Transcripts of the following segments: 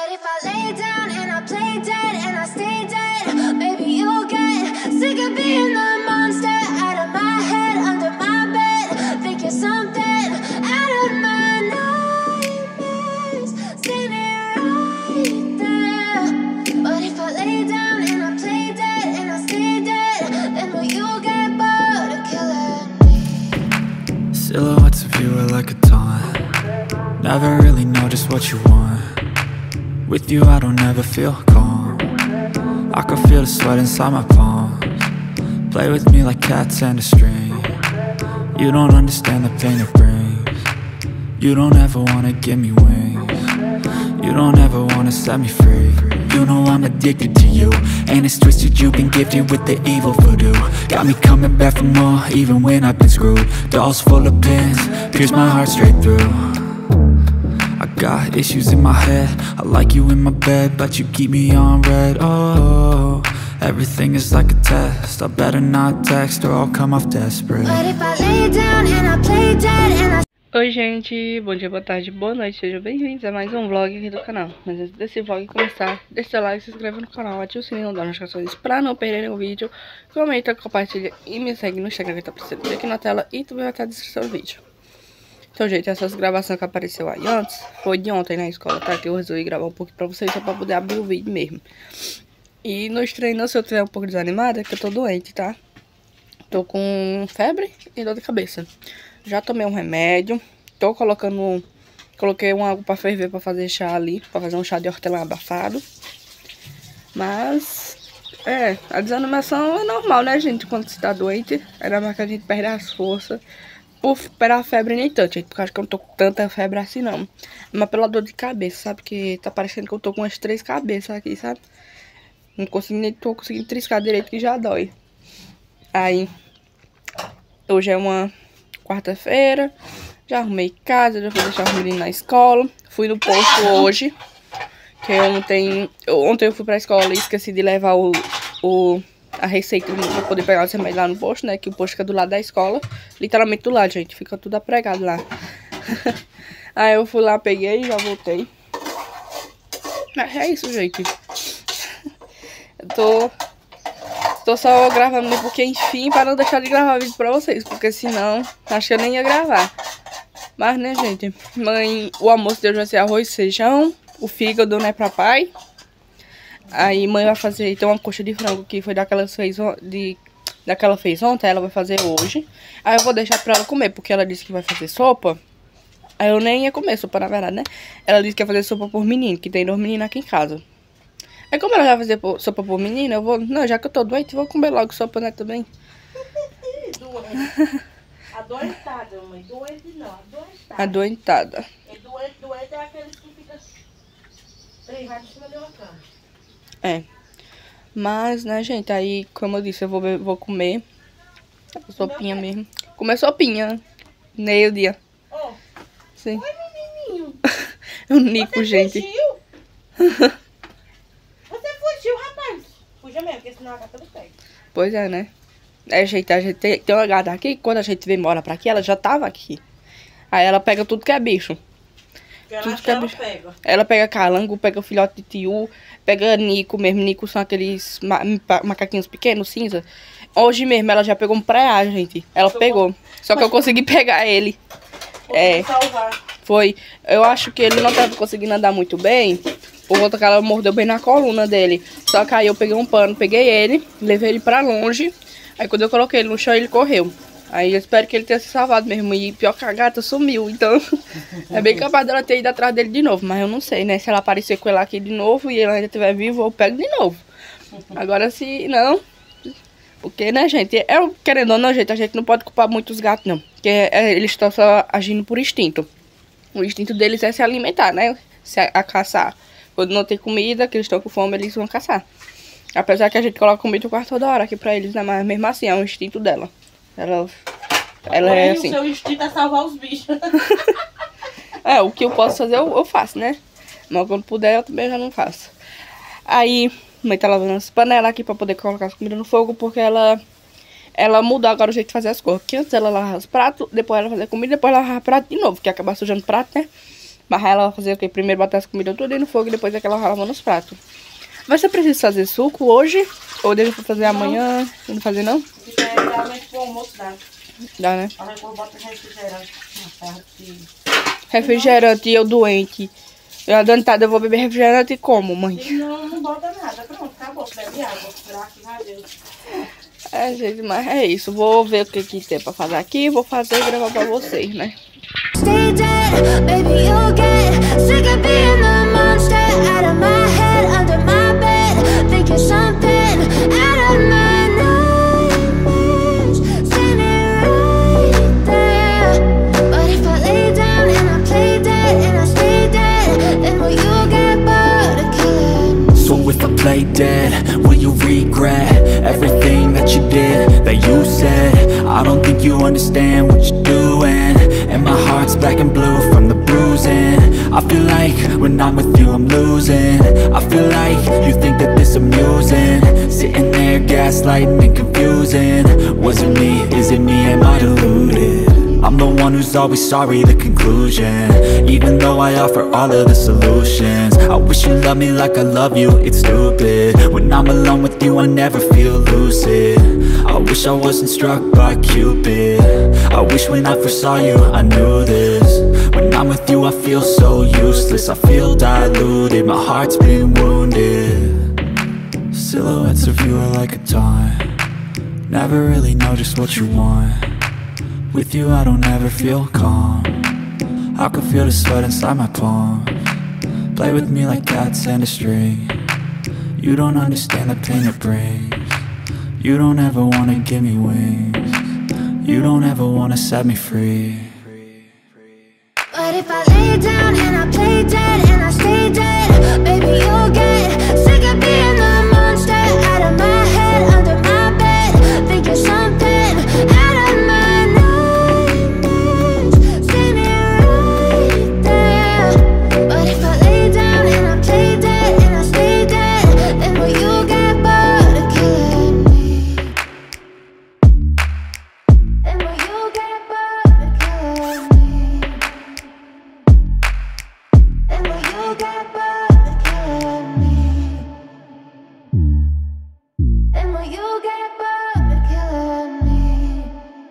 But if I lay down and I play dead and I stay dead, maybe you'll get sick of being the monster out of my head, under my bed. Think you're something out of my nightmares, standing right there. But if I lay down and I play dead and I stay dead, then will you get bored of killing me? Silhouettes of you are like a taunt. Never really know just what you want. With you I don't ever feel calm. I can feel the sweat inside my palms. Play with me like cats and a string. You don't understand the pain it brings. You don't ever wanna give me wings. You don't ever wanna set me free. You know I'm addicted to you, and it's twisted, you've been gifted with the evil voodoo. Got me coming back for more, even when I've been screwed. Dolls full of pins, pierce my heart straight through. I got issues in my head, I like you in my bed, but you keep me on red. Oh, everything is like a test, I better not text or I'll come off desperate. But if I lay down and I play dead and I... Oi gente, bom dia, boa tarde, boa noite, sejam bem-vindos a mais um vlog aqui do canal. Mas antes desse vlog começar, deixa seu like, se inscreve no canal, ativa o sininho das notificações pra não perderem o vídeo. Comenta, compartilha e me segue no Instagram que tá aparecendo aqui na tela e também vai estar na descrição do vídeo. Então, gente, essas gravações que apareceu aí antes foi de ontem na escola, tá? Que eu resolvi gravar um pouco pra vocês só pra poder abrir o vídeo mesmo. E nos treinos, se eu tiver um pouco desanimada, é que eu tô doente, tá? Tô com febre e dor de cabeça. Já tomei um remédio, tô colocando... Coloquei uma água pra ferver pra fazer chá ali, pra fazer um chá de hortelã abafado. Mas... a desanimação é normal, né, gente? Quando você tá doente, era mais que a gente perde as forças. Por superar a febre nem tanto, gente, porque eu acho que eu não tô com tanta febre assim, não. Mas pela dor de cabeça, sabe? Que tá parecendo que eu tô com umas 3 cabeças aqui, sabe? Não consigo nem tô conseguindo triscar direito, que já dói. Aí, hoje é uma quarta-feira, já arrumei casa, já fui deixar os meninos na escola. Fui no posto hoje, que ontem eu fui pra escola e esqueci de levar a receita pra poder pegar os remédios lá no posto, né? Que o posto fica do lado da escola. Literalmente do lado, gente. Fica tudo apregado lá. Aí eu fui lá, peguei e já voltei. Mas é isso, gente. Eu tô só gravando porque, enfim, para não deixar de gravar vídeo pra vocês. Porque senão, acho que eu nem ia gravar. Mas, né, gente? Mãe, o almoço de hoje vai ser arroz e feijão. O fígado, né, pra pai. Aí mãe vai fazer, tem uma coxa de frango que foi daquela fez ontem, ela vai fazer hoje. Aí eu vou deixar pra ela comer, porque ela disse que vai fazer sopa. Aí eu nem ia comer sopa, na verdade, né? Ela disse que ia fazer sopa por menino, que tem 2 meninos aqui em casa. Aí como ela vai fazer sopa por menino, eu vou... Não, já que eu tô doente, vou comer logo sopa, né, também. Adoentada, mãe. Doente não, adoentada. Adoentada. Doente é aqueles que ficam treinados em cima de uma cama. Mas, né, gente, aí, como eu disse, eu vou comer sopinha mesmo. Comer sopinha, meio-dia. Ó, Sim. oi, menininho. O Nico, Você gente. fugiu? Você fugiu, rapaz. Fuja mesmo, porque senão a gata não pega. Pois é, né? Gente, a gente tem uma gata aqui, quando a gente vem embora pra aqui, ela já tava aqui. Aí ela pega tudo que é bicho. Tudo que é bicho. Pega. Ela pega calango, pega filhote de tiu, pega Nico mesmo. Nico são aqueles macaquinhos pequenos, cinza. Hoje mesmo ela já pegou um preá, gente. Ela pegou. Só que eu consegui pegar ele. Salvar. Foi. Eu acho que ele não tava conseguindo andar muito bem. Por conta que ela mordeu bem na coluna dele. Só que aí eu peguei um pano, peguei ele, levei ele pra longe. Aí quando eu coloquei ele no chão, ele correu. Aí eu espero que ele tenha se salvado mesmo. E pior que a gata sumiu, então é bem capaz dela ter ido atrás dele de novo. Mas eu não sei, né? Se ela aparecer com ele aqui de novo e ele ainda estiver vivo, eu pego de novo. Agora se não... Porque, né, gente? Querendo ou não, gente, a gente não pode culpar muito os gatos, não. Porque eles estão só agindo por instinto. O instinto deles é se alimentar, né? A caçar. Quando não tem comida, que eles estão com fome, eles vão caçar. Apesar que a gente coloca comida quase toda hora aqui pra eles, né? Mas mesmo assim, é o instinto dela. Ela é assim. O seu instinto é salvar os bichos. O que eu posso fazer, eu faço, né? Mas quando puder, eu também já não faço. Aí, mãe tá lavando as panelas aqui pra poder colocar as comidas no fogo, porque ela mudou agora o jeito de fazer as coisas. Porque antes ela lavava os pratos, depois ela fazia comida, depois ela lavava prato de novo, porque acaba sujando o prato, né? Mas ela vai fazer o quê? Primeiro botar as comidas tudo no fogo e depois é que ela vai lavando os pratos. Vai ser preciso fazer suco hoje? Ou deixa pra fazer amanhã? Não fazer não? Realmente pro almoço dá. Dá, né? Aí eu boto refrigerante na parte. Refrigerante e eu doente. Eu adiantada, eu vou beber refrigerante e como, mãe? E não bota nada. Pronto, acabou. Bebe água. Graças a Deus. É, gente, mas é isso. Vou ver o que tem pra fazer aqui. Vou fazer e gravar pra vocês, né? Stay dead, baby, you'll get sick of being the monster out of my head, under my bed. Think you're something out of my nightmares, standing right there. But if I lay down and I play dead and I stay dead, then will you get bored of killing? So if I play dead, will you regret everything that you did, that you said? I don't think you understand what you're doing, and my heart's black and blue from the bruising. I feel like when I'm with you I'm losing. I feel like you think that this amusing, sitting there gaslighting and confusing. Was it me? Is it me? Am I deluded? I'm the one who's always sorry, the conclusion. Even though I offer all of the solutions, I wish you loved me like I love you, it's stupid. When I'm alone with you I never feel lucid. I wish I wasn't struck by Cupid. I wish when I first saw you I knew this. When I'm with you I feel so useless, I feel diluted, my heart's been wounded. Silhouettes of you are like a taunt, never really know just what you want. With you I don't ever feel calm, I can feel the sweat inside my palms. Play with me like cats and a string, you don't understand the pain it brings. You don't ever wanna give me wings, you don't ever wanna set me free. But if I lay down and I play dead and I stay dead, baby, you'll get sick of being the monster out of my head, under my bed. Think you're something out of my nightmares, standing right there. But if I lay down and I play dead and I stay dead, then will you get bored of killing me? Then will you get bored of killing me? And will you get bored of killing me? And will you get bored of killing me?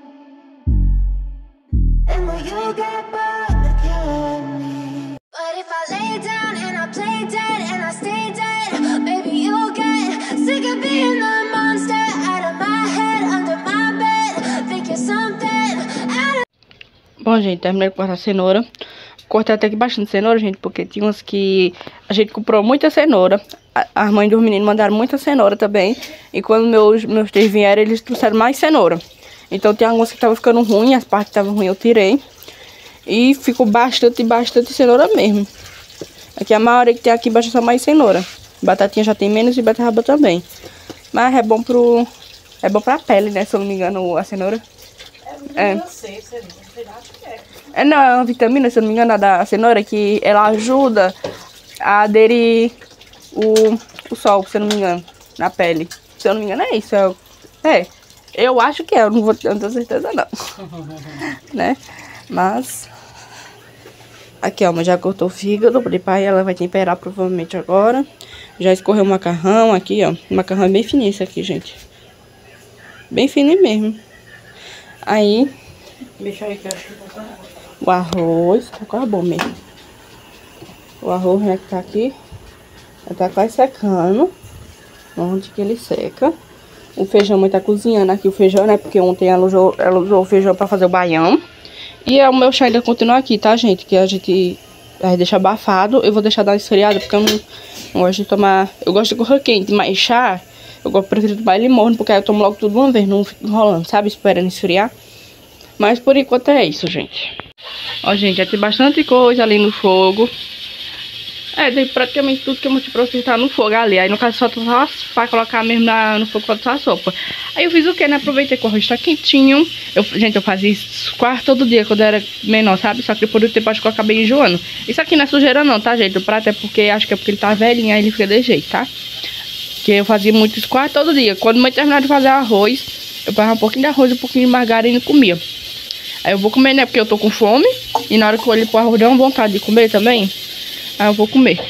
And will you get bored of killing me? But if I lay down and I play dead and I stay dead, baby, you'll get sick of being the monster out of my head, under my bed. Think you're something out of... Bom, gente, terminei de cortar a cenoura. Cortei até aqui bastante cenoura, gente, porque tinha umas que a gente comprou muita cenoura. As mães dos meninos mandaram muita cenoura também. E quando meus tios vieram, eles trouxeram mais cenoura. Então tem algumas que estavam ficando ruins, as partes que estavam ruins eu tirei. E ficou bastante cenoura mesmo. Aqui a maioria que tem aqui embaixo é só mais cenoura. Batatinha já tem menos e beterraba também. Mas é bom pra pele, né, se eu não me engano, a cenoura. Não, é uma vitamina, se eu não me engano, da cenoura, que ela ajuda a aderir o sol, se eu não me engano, na pele. Se eu não me engano, é isso. Eu acho que é, eu não tenho certeza não. Né? Mas... Aqui, ó, mas já cortou o fígado, pai, ela vai temperar provavelmente agora. Já escorreu o macarrão aqui, ó. O macarrão é bem fininho esse aqui, gente. Bem fininho mesmo. Aí... Deixa aí que eu acho que tá. O arroz, tá quase bom mesmo. O arroz, né, que tá aqui, já tá quase secando. Onde que ele seca. O feijão, mãe tá cozinhando aqui o feijão, né, porque ontem ela usou o feijão pra fazer o baião. E o meu chá ainda continua aqui, tá, gente? Que a gente vai deixar abafado. Eu vou deixar dar uma esfriada, porque eu não gosto de tomar... Eu gosto de coisa quente, mas chá, prefiro tomar ele morno, porque aí eu tomo logo tudo de uma vez, não fico enrolando, sabe? Esperando esfriar. Mas por enquanto é isso, gente. Ó, gente, já tem bastante coisa ali no fogo. Tem praticamente tudo que eu mostrei pra vocês tá no fogo ali. Aí no caso só pra colocar mesmo no fogo pra passar a sopa. Aí eu fiz o que, né? Aproveitei que o arroz tá quentinho. Gente, eu fazia isso quase todo dia quando eu era menor, sabe? Só que depois do tempo acho que eu acabei enjoando. Isso aqui não é sujeira não, tá, gente? O prato é porque, acho que é porque ele tá velhinho, aí ele fica desse jeito, tá? Porque eu fazia muito isso quase todo dia. Quando eu terminar de fazer arroz, eu pegava um pouquinho de arroz, um pouquinho de margarina e comia. Aí eu vou comer, né? Porque eu tô com fome. E na hora que eu olhei pro arroz, deu uma vontade de comer também. Aí eu vou comer.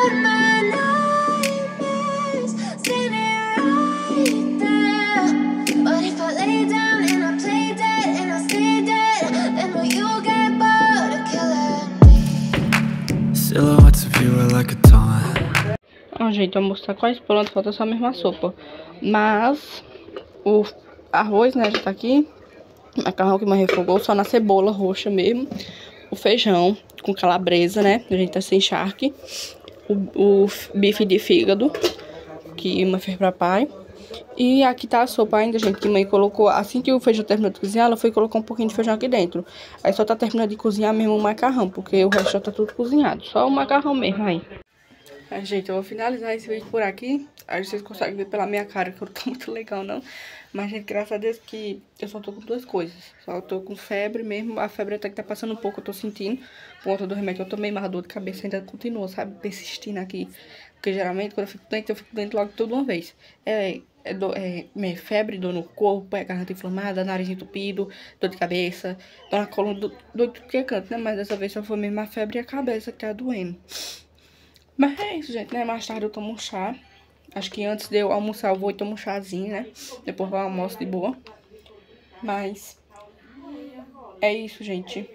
Silhouettes of you are like a taunt. Ó, gente, o almoço tá quase pronto, falta só mesmo a sopa. Mas o arroz, né, já tá aqui. O macarrão que mãe refogou, só na cebola roxa mesmo. O feijão com calabresa, né, a gente tá sem charque. O bife de fígado, que mãe fez pra pai. E aqui tá a sopa ainda, gente, que mãe colocou, assim que o feijão terminou de cozinhar, ela foi colocar um pouquinho de feijão aqui dentro. Aí só tá terminando de cozinhar mesmo o macarrão, porque o resto já tá tudo cozinhado, só o macarrão mesmo aí. Aí, gente, eu vou finalizar esse vídeo por aqui. Aí vocês conseguem ver pela minha cara que eu não tô muito legal, não. Mas, gente, graças a Deus que eu só tô com duas coisas. Só tô com febre mesmo, a febre até que tá passando um pouco, eu tô sentindo. Por conta do remédio que eu tomei, mas a dor de cabeça ainda continua, sabe, persistindo aqui. Porque geralmente quando eu fico doente logo toda uma vez. Febre, dor no corpo, garganta inflamada, nariz entupido, dor de cabeça, dor na coluna, dor de tudo que é canto, né? Mas dessa vez só foi mesmo a febre e a cabeça que tá doendo. Mas é isso, gente, né? Mais tarde eu tomo um chá. Acho que antes de eu almoçar eu vou e tomo um chazinho, né? Depois eu almoço de boa. Mas é isso, gente.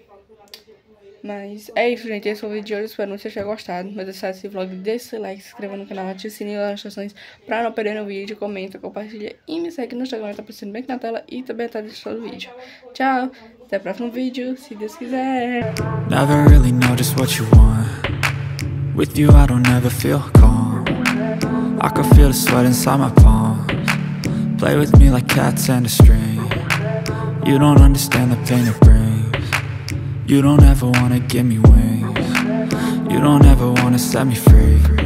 Esse foi o vídeo de hoje. Espero que vocês tenham gostado. Mas se esse vlog, deixa seu like, se inscreva no canal, ative o sininho das notificações pra não perder o vídeo. Comenta, compartilha e me segue no Instagram, tá aparecendo bem aqui na tela e também tá descrição do vídeo. Tchau, até o próximo vídeo, se Deus quiser. Never really know just what you want. With you I don't ever feel calm. I can feel the sweat inside my palms. Play with me like cats and a string. You don't understand the pain it brings. You don't ever wanna give me wings. You don't ever wanna set me free.